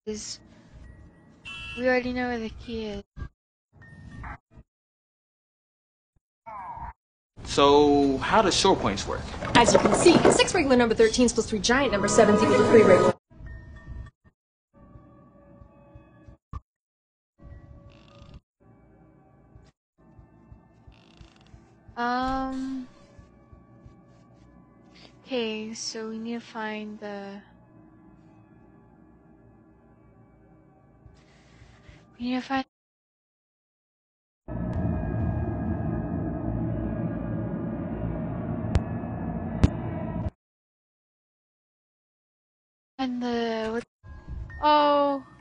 is we already know where the key is. So, how does short points work? As you can see, 6 regular number 13s plus 3 giant number 7s equals to 3 regular. Okay, so we need to find the... We need to find... And the... What? Oh...